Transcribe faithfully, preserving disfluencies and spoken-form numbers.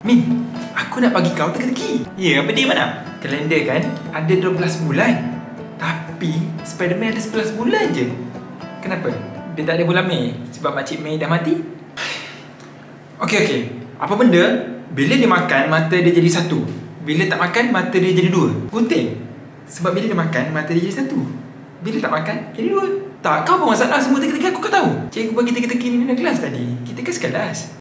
Min, aku nak bagi kau teka-teki. Ya, apa dia mana? Kalender kan ada dua belas bulan. Tapi Spiderman ada sebelas bulan je. Kenapa? Dia tak ada bulan Mei sebab Makcik Mei dah mati? Okey, okey. Apa benda bila dia makan mata dia jadi satu, bila tak makan mata dia jadi dua? Gunting. Sebab bila dia makan mata dia jadi satu, bila tak makan jadi dua. Tak, kau apa masalah semua teka-teki aku kau tahu? Cikgu bagi teka-teki ni dalam kelas tadi. Kita kan sekelas.